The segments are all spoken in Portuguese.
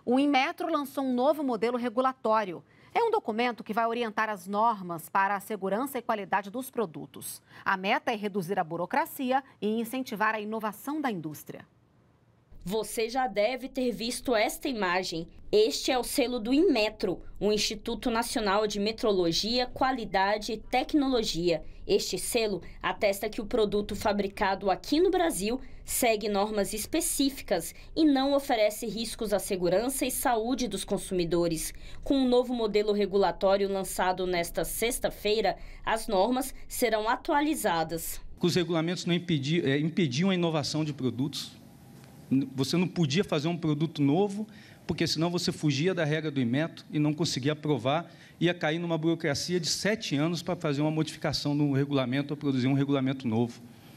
O Inmetro lançou um novo modelo regulatório. É um documento que vai orientar as normas para a segurança e qualidade dos produtos. A meta é reduzir a burocracia e incentivar a inovação da indústria. Você já deve ter visto esta imagem. Este é o selo do Inmetro, o Instituto Nacional de Metrologia, Qualidade e Tecnologia. Este selo atesta que o produto fabricado aqui no Brasil segue normas específicas e não oferece riscos à segurança e saúde dos consumidores. Com o novo modelo regulatório lançado nesta sexta-feira, as normas serão atualizadas. Os regulamentos não impediam a inovação de produtos. Você não podia fazer um produto novo, porque senão você fugia da regra do Inmetro e não conseguia aprovar, ia cair numa burocracia de 7 anos para fazer uma modificação no regulamento ou produzir um regulamento novo.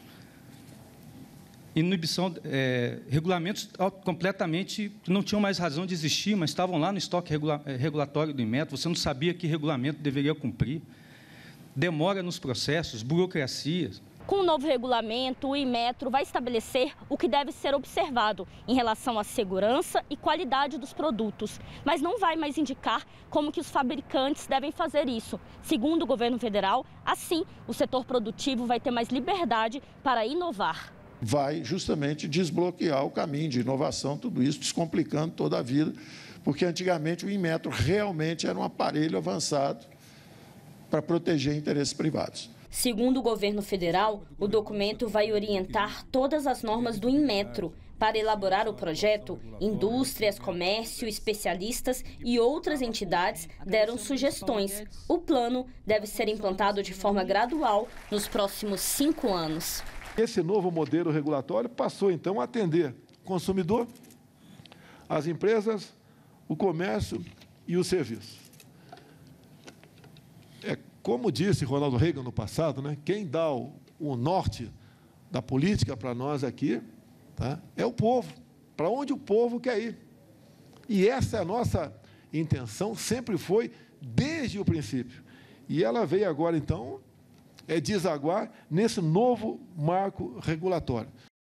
Inibição, regulamentos completamente não tinham mais razão de existir, mas estavam lá no estoque regulatório do Inmetro, você não sabia que regulamento deveria cumprir. Demora nos processos, burocracias. Com o novo regulamento, o Inmetro vai estabelecer o que deve ser observado em relação à segurança e qualidade dos produtos, mas não vai mais indicar como que os fabricantes devem fazer isso. Segundo o governo federal, assim, o setor produtivo vai ter mais liberdade para inovar. Vai justamente desbloquear o caminho de inovação, tudo isso descomplicando toda a vida, porque antigamente o Inmetro realmente era um aparelho avançado para proteger interesses privados. Segundo o governo federal, o documento vai orientar todas as normas do Inmetro. Para elaborar o projeto, indústrias, comércio, especialistas e outras entidades deram sugestões. O plano deve ser implantado de forma gradual nos próximos 5 anos. Esse novo modelo regulatório passou, então, a atender o consumidor, as empresas, o comércio e o serviço. Como disse Ronaldo Reagan no passado, né, quem dá o norte da política para nós aqui, tá, é o povo, para onde o povo quer ir. E essa é a nossa intenção, sempre foi, desde o princípio. E ela veio agora, então, desaguar nesse novo marco regulatório.